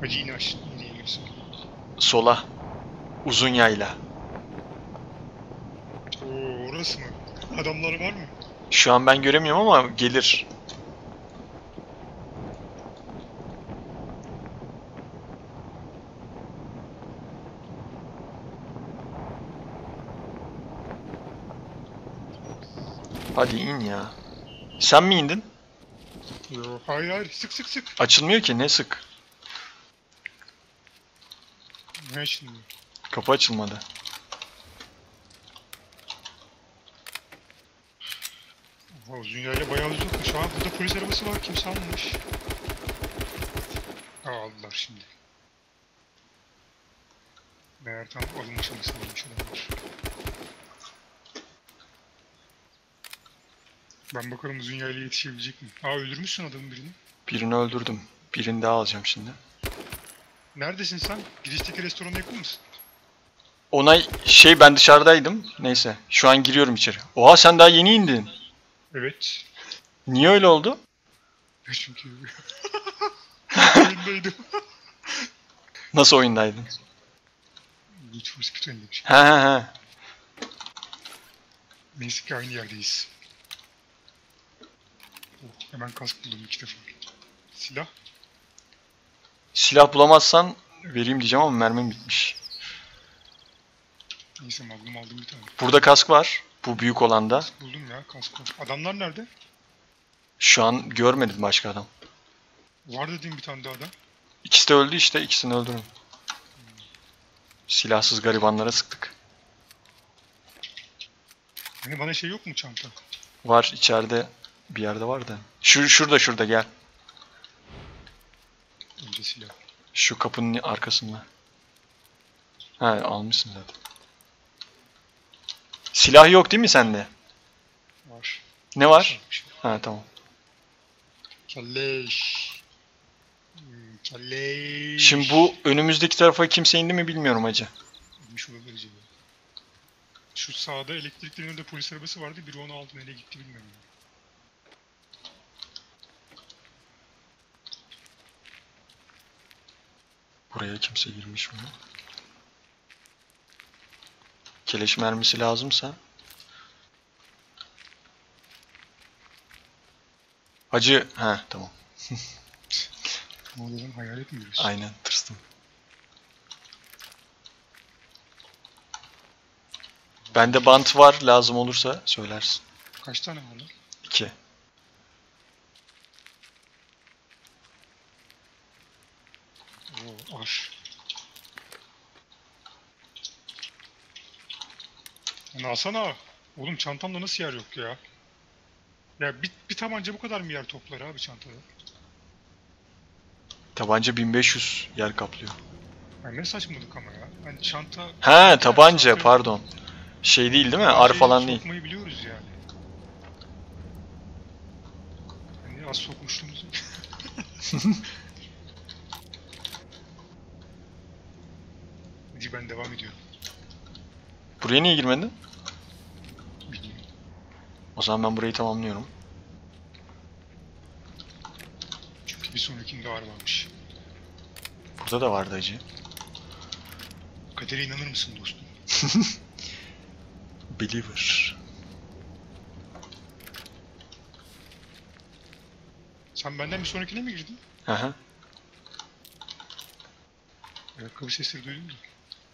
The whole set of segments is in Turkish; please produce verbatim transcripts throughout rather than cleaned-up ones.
Hadi yine aşağı. Yine iniyorsun. Sola. Uzun yayla. Oo, orası mı? Adamlar var mı? Şu an ben göremiyorum ama gelir. Hadi in ya. Sen mi indin? Yo, hayır hayır. Sık sık sık. Açılmıyor ki, ne sık. Ne şimdi? Kapı açılmadı. Oha, uzun yayla bayağı uzun. Şu an burada polis arabası var. Kimse almamış. Aa, aldılar şimdi. Meğer tam alınmış anasını almış adamlar. Ben bakalım uzun yayla yetişebilecek mi? Aa, öldürmüşsün adamın birini. Birini öldürdüm. Birini daha alacağım şimdi. Neredesin sen? Girişteki restorana yakın mısın? Onay şey, ben dışarıdaydım. Neyse. Şu an giriyorum içeri. Oha, sen daha yeni indin. Evet. Niye öyle oldu? Çünkü oyundaydım. Nasıl oyundaydın? Need for Speed oynamış. He he he. Neyse ki aynı yerdeyiz. Oh, hemen kask buldum iki defa. Silah. Silah bulamazsan vereyim diyeceğim ama mermim bitmiş. Neyse, Magnum aldım bir tane. Burada kask var. Bu büyük olanda. Kask buldum ya, kask var. Adamlar nerede? Şu an görmedim başka adam. Var dediğim bir tane daha adam. İkisi de öldü işte. İkisini öldürün. Silahsız garibanlara sıktık. Hani bana şey yok mu, çanta? Var içeride. Bir yerde var da. Şu, şurada şurada gel. Önce silah. Şu kapının arkasında. Ha, almışsın zaten. Silah yok değil mi sende? Var. Ne var? Varmış. Ha, tamam. Kelleş. Hmm, kelleş. Şimdi bu önümüzdeki tarafa kimse indi mi bilmiyorum hacı. İnmiş olabilir acaba. Şu sağda elektriklerin önünde polis arabası vardı. Biri onu aldı, nereye gitti bilmiyorum. Buraya kimse girmiş mi? Keleş mermisi lazımsa. Hacı, ha tamam. Ne oluyor lan, hayalet mi görüyorsun? Aynen, tırstım. Bende bant var, lazım olursa söylersin. Kaç tane var lan? İki. Oo, ar. Onu alsana. Oğlum, çantamda nasıl yer yok ya? Ya bir, bir tabanca bu kadar mı yer toplar abi çantada? Tabanca bin beş yüz yer kaplıyor. Ya ne saçmalık ama ya. Hani çanta... Ha, tabanca çantaya- pardon. Şey değil değil mi? Ar tabancayı falan değil. Sokmayı biliyoruz yani. Hani az sokmuşluğumuz. Hadi ben devam ediyorum. Buraya niye girmedin? Bilmiyorum. O zaman ben burayı tamamlıyorum. Çünkü bir sonrakinde ağır varmış. Burada da vardı hacı. Kadere inanır mısın dostum? Believer. Sen benden bir sonrakine mi girdin? Aha. Ayakkabı sesleri duydum da.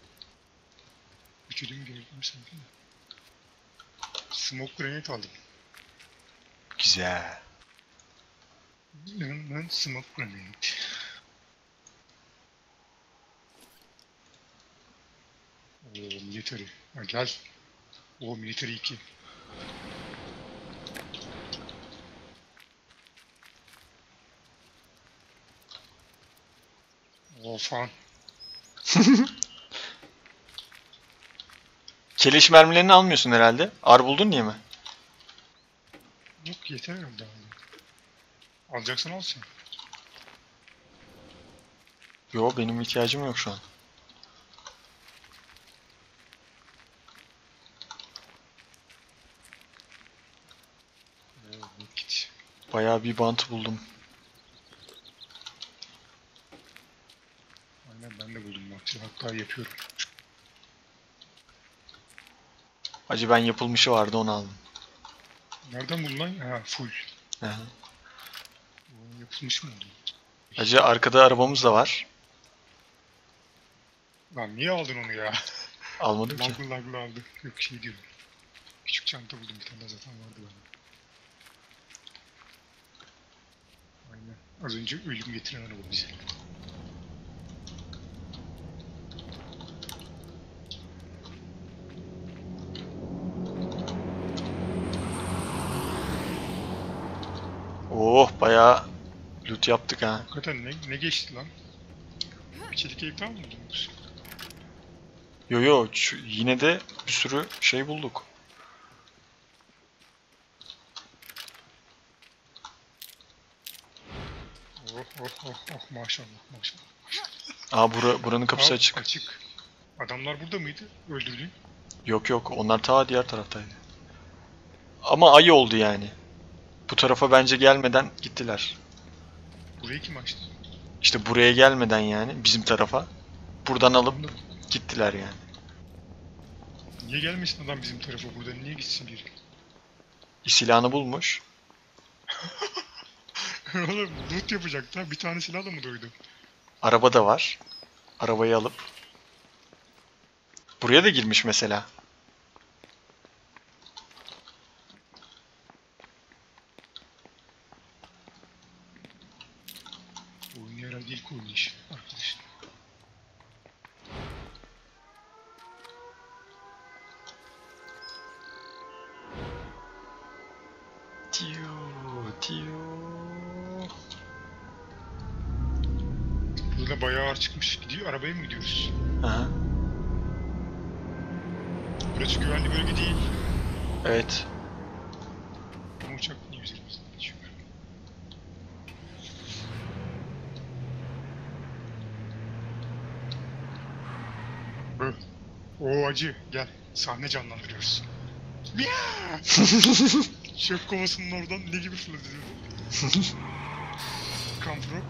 Üçüdüm gördüm sanki de. Smoke grenade aldım. Güzel. Ben smoke grenade. Oo, military. Ha, gel. Oo, military iki. Oo, fan. Keleş mermilerini almıyorsun herhalde. Ar buldun diye mi? Yok, yeter herhalde abi. Alacaksan al sen. Yo, benim ihtiyacım yok şu an. Oo, git. Bayağı bir bant buldum. Daha yapıyorum. Hacı ben yapılmışı vardı onu aldım. Nereden buldun lan? Ha, full. Hı hı. O yapılmış mı oldu? Hacı arkada arabamız da var. Lan niye aldın onu ya? Almadım ki. Laglı laglı aldı. Yok şey diyorum. Küçük çanta buldum, bir tane zaten vardı bende. Aynen. Az önce ölüm getiren araba bize. Oh bayağı loot yaptık ha. Hakikaten ne, ne geçti lan? Bir çelik ev daha mı buldunuz? Yo yo şu- yine de bir sürü şey bulduk. Oh oh oh oh, maşallah maşallah. Aa bura, buranın kapısı Aa, açık. Açık. Adamlar burada mıydı? Öldürdün. Yok yok onlar ta diğer taraftaydı. Ama ayı oldu yani. Bu tarafa bence gelmeden gittiler. Burayı kim açtı? İşte buraya gelmeden yani bizim tarafa. Buradan alıp gittiler yani. Niye gelmesin adam bizim tarafa? Buradan niye gitsin biri? Silahını bulmuş. Oğlum loot yapacaktı. Bir tane silahla mı doydu? Araba da var. Arabayı alıp. Buraya da girmiş mesela. Oyun herhalde ilk oyun işi arkadaşlar. Tiyo, tiyo. Burada bayağı ağır çıkmış. Gidiyor, arabaya mı gidiyoruz? Aha, Burası güvenli bölge değil. evet. Ama uçak niye üzerimizden geçiyor? Bö. Oo acı. Gel. Sahne canlandırıyoruz. Miaa! Çöp kovasının oradan ne gibi fırladı? Camp Rock.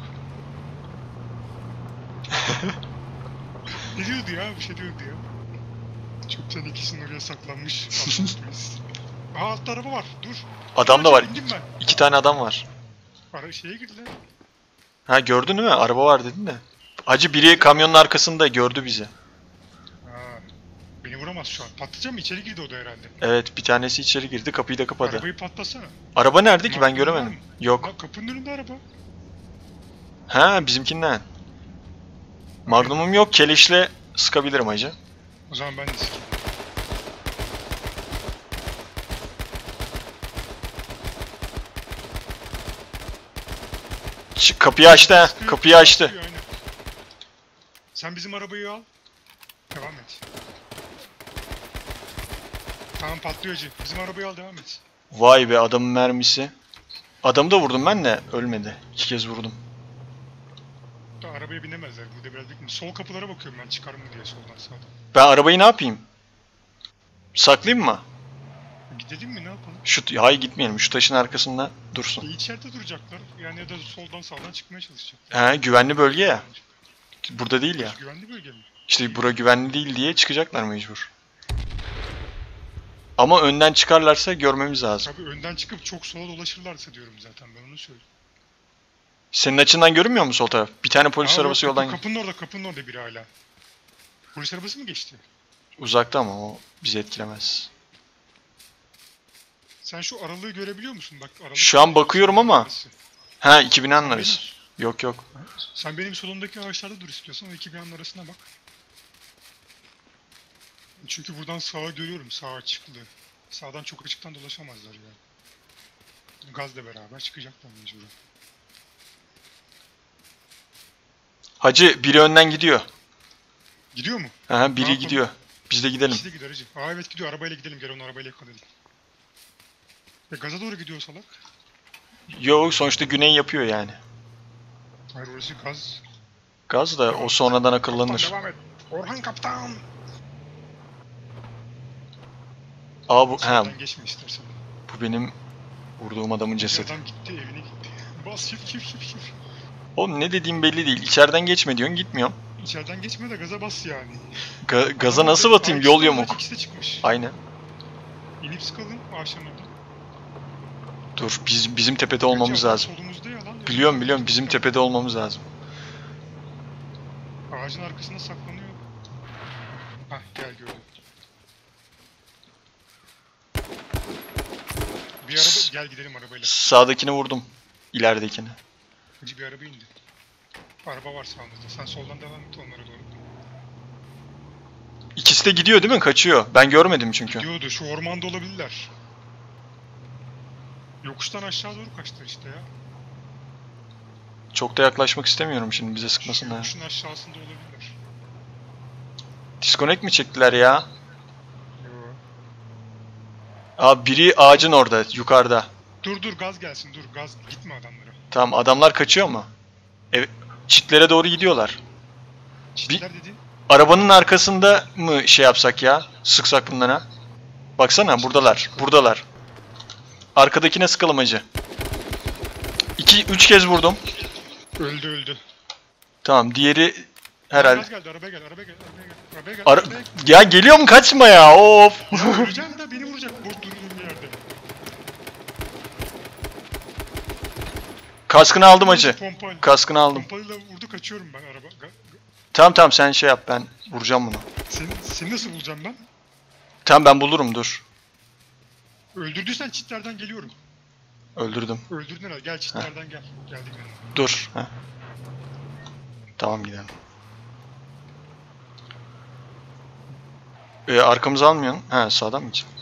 Ne diyordu ya? Bir şey diyordu ya. Çöpten ikisinin oraya saklanmış. Anlatmayız. Aa altta araba var. Dur. Adam da var. İndim ben. İki tane adam var. Ara şeye girdiler. Ha gördün değil mi? Araba var dedin de. Hacı biri kamyonun arkasında gördü bizi. Ha. Beni vuramaz şu an. Patlayacak mı? İçeri girdi o da herhalde. Evet bir tanesi içeri girdi kapıyı da kapadı. Arabayı patlasana. Araba nerede ki ben Magnum var göremedim. mı? Yok. Bak kapının önünde araba. Ha bizimkinden. Magnum'um yok keleşle sıkabilirim hacı. O zaman ben de sikeyim. Ç- kapıyı açtı ha. Sıkıyor, Kapıyı açtı. sıkıyor, aynen. Sen bizim arabayı al. Devam et. Tamam patlıyor acı. Bizim arabayı al, devam et. Vay be adamın mermisi. Adamı da vurdum ben de ölmedi. İki kez vurdum. Da arabaya binemezler. Burada biraz bekleyin. Sol kapılara bakıyorum ben, çıkar mı diye soldan sağdan. Ben arabayı ne yapayım? Saklayayım mı? Gidelim mi, ne yapalım? Şu hayır gitmeyelim. Şu taşın arkasında dursun. E, içeride duracaklar. Yani ya da soldan sağdan çıkmaya çalışacaklar. He güvenli bölge ya. Burada değil ya. Burası güvenli bölge mi? İşte bura güvenli değil diye çıkacaklar mecbur. Ama önden çıkarlarsa görmemiz lazım. Tabii önden çıkıp çok sola dolaşırlarsa diyorum zaten, ben onu söyleyeyim. Senin açından görünmüyor mu sol taraf? Bir tane polis Aa, arabası yok, yoldan kapı, kapının orada, kapının orada biri hala. Polis arabası mı geçti? uzakta ama o bizi etkilemez. Sen şu aralığı görebiliyor musun? Bak aralık. Şu an bakıyorum ama- Arası. Ha iki bin Benim- anlarız. Yok yok. Sen benim solumdaki ağaçlarda dur istiyorsan, o iki binanın arasına bak. Çünkü buradan sağa görüyorum, sağ açıklı. Sağdan çok açıktan dolaşamazlar ya. Gazla beraber çıkacaklar mecburen. Hacı biri önden gidiyor. Gidiyor mu? Ha Ne biri yapalım? gidiyor. Biz de gidelim. İkisi de gider hacı. Aa evet gidiyor, arabayla gidelim, gel onu arabayla yakalayalım. E gaza doğru gidiyor salak. Yo sonuçta güney yapıyor yani. Hayır orası gaz. Gaz da o sonradan Kaptan akıllanır. devam et. Orhan kaptan. Aa bu ha Sağdan geçme istersen. bu benim vurduğum adamın cesedi. Adam gitti, evine gitti. Bas şif şif şif şif. Oğlum ne dediğim belli değil. İçeriden geçme diyorsun gitmiyorum. İçeriden geçme de gaza bas yani. Ga- gaza Adamlar nasıl da- batayım? Aa, Yol ikisi de orada, yamuk. İkisi de çıkmış. Aynen. İnip sıkalım ağaçların orada. Dur biz bizim tepede Gerçi olmamız adam lazım. solumuzda ya lan. Biliyorum biliyorum bizim tepede olmamız lazım. Ağacın arkasında saklanıyor. Hah gel gördüm. Bir araba gel gidelim arabayla. Sağdakini vurdum. İleridekini. İkinci bir araba indi. Araba var sağımızda. Sen soldan devam et onlara doğru. İkisi de gidiyor değil mi? Kaçıyor. Ben görmedim çünkü. Gidiyordu. Şu ormanda olabilirler. Yokuştan aşağı doğru kaçtı işte ya. Çok da yaklaşmak istemiyorum şimdi bize Şu sıkmasınlar. yokuşun aşağısında olabilirler. Disconnect mi çektiler ya? Yo. Abi biri ağacın orada, yukarıda. Dur dur gaz gelsin dur gaz gitme adamlara. Tamam adamlar kaçıyor mu? Evet. Çitlere doğru gidiyorlar. Çiftler dediğin. Arabanın arkasında mı şey yapsak ya? Sıksak bunlara. Baksana buradalar. Buradalar. Arkadakine sıkalım hacı. İki, üç kez vurdum. Öldü öldü. Tamam diğeri Gaz herhalde. geldi arabaya gel arabaya gel arabaya gel. Arabaya gel. Ara... arabaya gel. Ya geliyorum kaçma ya of. Ya öleceğim de beni vuracak boş durduğum yerde. Kaskını aldım hacı. Pompayla. Kaskını aldım. Pompayla vurdu kaçıyorum ben araba. Ga- ga- Tamam tamam sen şey yap ben vuracağım bunu. Seni, seni nasıl bulacağım ben? Tamam ben bulurum dur. Öldürdüysen çitlerden geliyorum. Öldürdüm. Öldürdün herhalde. Gel çitlerden gel. Geldik yanına. Dur. Heh. Tamam gidelim. Ee, arkamızı almıyorsun. He sağdan mı gideceğim?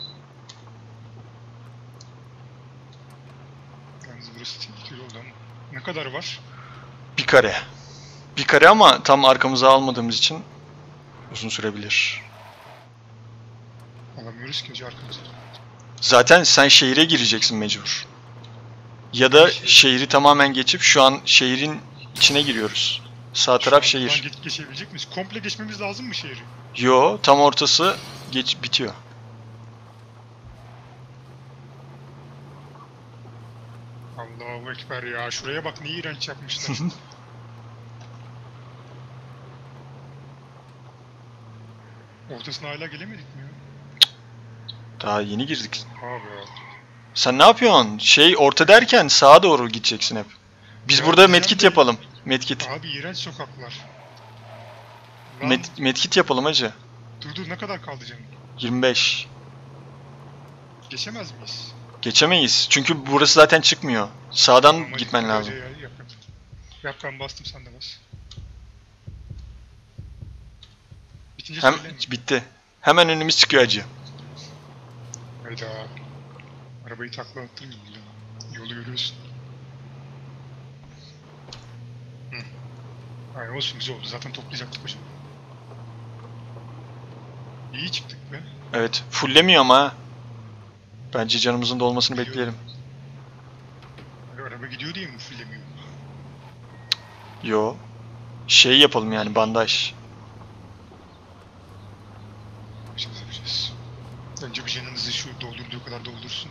Yalnız burası tehlikeli oldu ama. Ne kadar var? Bir kare. Bir kare ama tam arkamıza almadığımız için uzun sürebilir. Alamıyoruz ki hacı arkamıza. Zaten sen şehire gireceksin mecbur. Ya da şehri tamamen geçip şu an şehrin içine giriyoruz. Sağ taraf Şu an buradan şehir. geç- geçebilecek miyiz? Komple geçmemiz lazım mı şehri? Yo tam ortası geç bitiyor. Allahu Ekber ya. Şuraya bak ne iğrenç yapmışlar. Ortasına hala gelemedik mi ya? Daha yeni girdik. Abi ya. Sen ne yapıyorsun? Şey orta derken sağa doğru gideceksin hep. Biz Ya burada bizden medkit de- yapalım. Medkit. Abi iğrenç sokaklar. Lan Med, medkit yapalım hacı. dur dur ne kadar kaldı canım? yirmi beş. Geçemez miyiz? Geçemeyiz. Çünkü burası zaten çıkmıyor. Sağdan Tamam, hadi gitmen hadi lazım. hadi, hadi, Yap, yap. Yap ben bastım sen de bas. Bitince Hem söyle mi? bitti. Hemen önümüz çıkıyor hacı. Hayda. Arabayı takla attırmayayım ya. Yolu görüyorsun. Hı. Ay olsun güzel oldu. Zaten toplayacaktık hocam. İyi çıktık be. Evet. Fullemiyor ama ha. Bence canımızın dolmasını Biliyorum. bekleyelim. Ay, araba gidiyor diye mi fullemiyor? Yo. Şey yapalım yani bandaj. Yapacağız yapacağız. Önce bir canınızı şu doldurduğu kadar doldursun.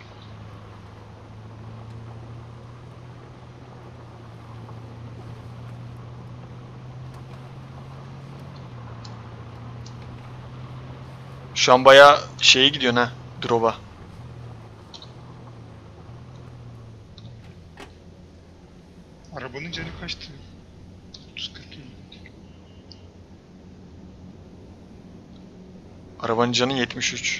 Şu an bayağı şeye gidiyorsun ha. Drop'a. Arabanın canı kaçtı? otuz kırk iyi. Arabanın canı yetmiş üç.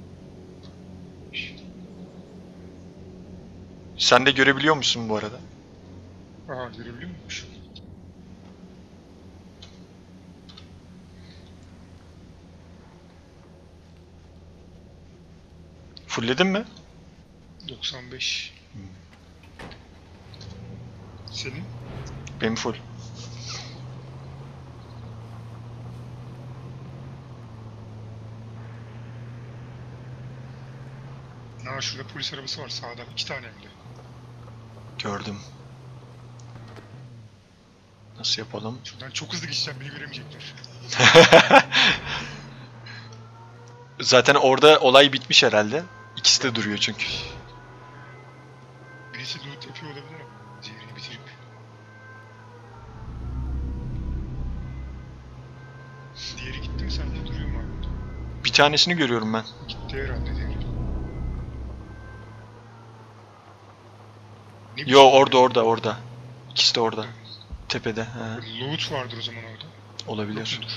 Sen de görebiliyor musun bu arada? Aa görebiliyor muymuş? Fullledin mi? doksan beş. Senin? Benim full. Aa şurada polis arabası var sağda. İki tane hem de. Gördüm. Nasıl yapalım? Şuradan çok hızlı geçeceğim beni göremeyecekler. Zaten orada olay bitmiş herhalde. İkisi de duruyor çünkü. Birisi loot yapıyor olabilir ama. Zehrini bitirip. tanesini görüyorum ben. Gitti herhalde diye. Ne Yo biçim orada ya? orada orada. İkisi de orada. Tepede. He, Loot vardır o zaman orada. olabilir. Yok mudur?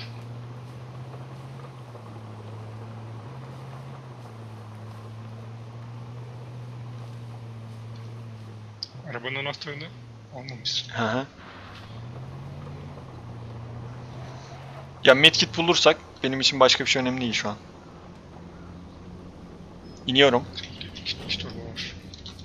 Arabanın anahtarını almamışsın. Hı hı. Ya medkit bulursak benim için başka bir şey önemli değil şu an. İniyorum. İki, iki torba var.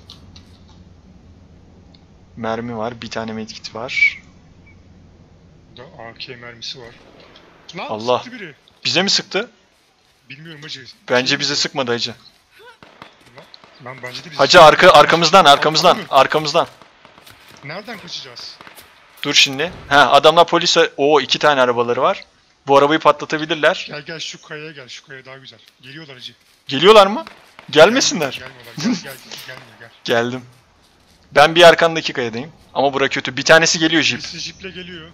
Mermi var. Bir tane medkit var. Burada A K mermisi var. Lan Allah. sıktı biri. Bize mi sıktı? Bilmiyorum hacı. Bence Şey bize mi? sıkmadı hacı. Lan bence de bizi Hacı arka arkamızdan arkamızdan Abi, arkamızdan. nereden kaçacağız? Dur şimdi. Ha adamlar polise o iki tane arabaları var. Bu arabayı patlatabilirler. Gel gel şu kayaya gel. Şu kaya daha güzel. Geliyorlar hacı. Geliyorlar mı? Gelmesinler. Gelmiyorlar. Gel gel gelmiyor gel. Geldim. Ben bir arkandaki kayadayım. Ama bura kötü. Bir tanesi geliyor jip. Birisi jiple geliyor.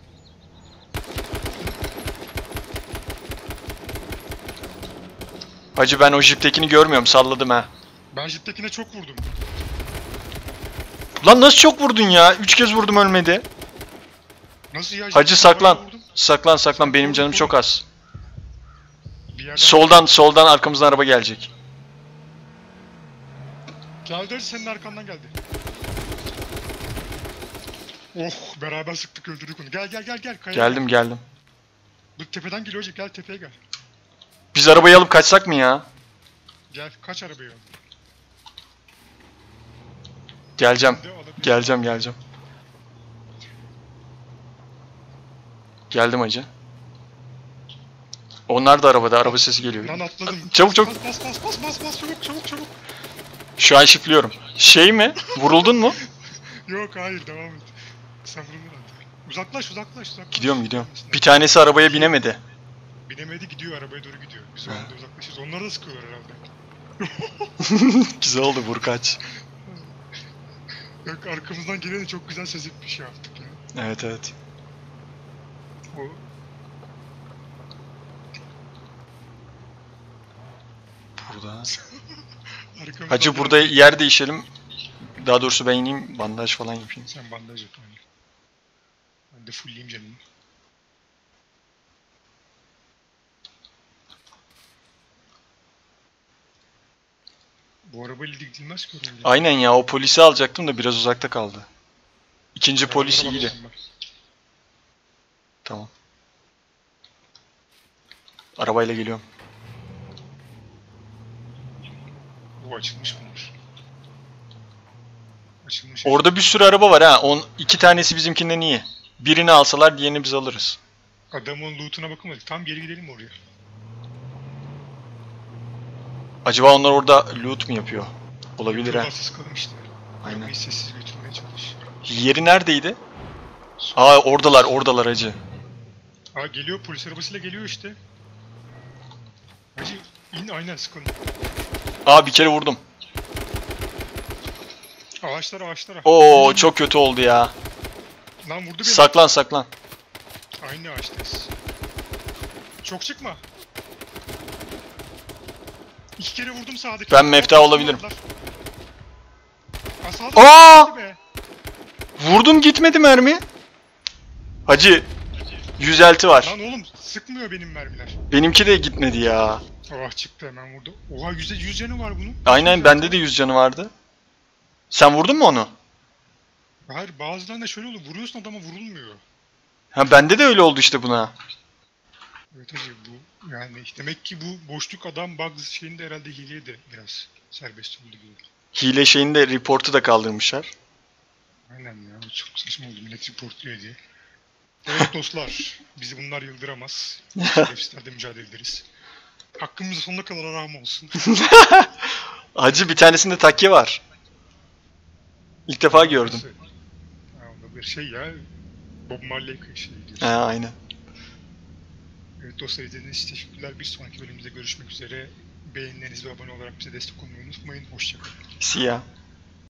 Hacı ben o jiptekini görmüyorum. Salladım ha. Ben jiptekine çok vurdum. Lan nasıl çok vurdun ya? Üç kez vurdum ölmedi. Nasıl ya? Hacı Jiptekine saklan. bayağı vurdum. Saklan saklan. Benim canım çok az. Bir yerden Soldan soldan arkamızdan araba gelecek. geldi hacı, senin arkandan geldi. Oh beraber sıktık öldürdük onu. Gel gel gel gel. Kayaya Geldim geldim. Gel. Bu tepeden geliyor hacı, gel tepeye gel. Biz arabayı alıp kaçsak mı ya? Gel kaç arabaya al. Geleceğim. Bir de alabilirsin. Geleceğim geleceğim. Geldim hacı. Onlar da arabada. Araba sesi geliyor. Lan atladım. Çabuk, çabuk. Bas bas bas bas bas bas çabuk çabuk çabuk. Şu an şifliyorum. Şey mi? Vuruldun mu? Yok hayır devam et. Sen vurulur artık. Uzaklaş uzaklaş uzaklaş. Gidiyorum gidiyorum. Bir tanesi arabaya binemedi. Binemedi, gidiyor arabaya doğru gidiyor. Biz o anda uzaklaşırız. Onları da sıkıyorlar herhalde. Güzel oldu vur kaç. Yok arkamızdan geleni çok güzel sezip bir şey yaptık ya. Evet evet. O Burada. arkamızdan Hacı gelen- burada yer değişelim. Daha doğrusu ben ineyim bandaj falan yapayım. Sen bandaj yap yani. Ben de fullleyeyim canımı. Bu arabayla gidilmez ki oraya. Aynen ya o polisi alacaktım da biraz uzakta kaldı. İkinci polis Arabalara iyiydi. bakalım bak. Tamam. Arabayla geliyorum. Bu açılmış bunlar. Açılmış. Orada bir sürü araba var ha. On, iki tanesi bizimkinden iyi. Birini alsalar diğerini biz alırız. Adamın lootuna bakamadık. Tam geri gidelim oraya. Acaba onlar orada loot mu yapıyor? Olabilir ha. Yolda sıkalım işte. Aynen. Arabayı sessiz götürmeye çalış. Yeri neredeydi? Aa oradalar oradalar hacı. Aa geliyor, polis arabasıyla geliyor işte. Hacı in aynen sıkalım. Aa bir kere vurdum. Ağaçlara ağaçlara. Oo çok kötü oldu ya. Lan vurdu beni. Saklan saklan. Aynı ağaçtayız. Çok çıkma. İki kere vurdum sağdaki. Ben mefta olabilirim. Aa, sağdaki Aa! gitti be. Vurdum gitmedi mermi. Hacı yüz elti var. Lan oğlum sıkmıyor benim mermiler. Benimki de gitmedi ya. Oh çıktı hemen vurdu. Oha yüzde yüz canı var bunun. Aynen bende de yüz canı vardı. Sen vurdun mu onu? Hayır bazılarında şöyle oluyor. Vuruyorsun adama vurulmuyor. Ha bende de öyle oldu işte buna. Evet hacı bu yani demek ki bu boşluk adam bug şeyinde herhalde hileye de biraz serbest oldu gibi. Hile şeyinde reportu da kaldırmışlar. Aynen ya bu çok saçma oldu millet reportluyor diye. Evet dostlar bizi bunlar yıldıramaz. Şerefsizlerle mücadele ederiz. Hakkımızda sonuna kadar aram olsun. Hacı bir tanesinde takke var. İlk defa gördüm. Nasıl? Ha, onda bir şey ya Bob Marley şey diyorsun. Ha aynen. Evet dostlar izlediğiniz için teşekkürler. Bir sonraki bölümümüzde görüşmek üzere. Beğenileriniz ve abone olarak bize destek olmayı unutmayın. Hoşçakalın. Siyah.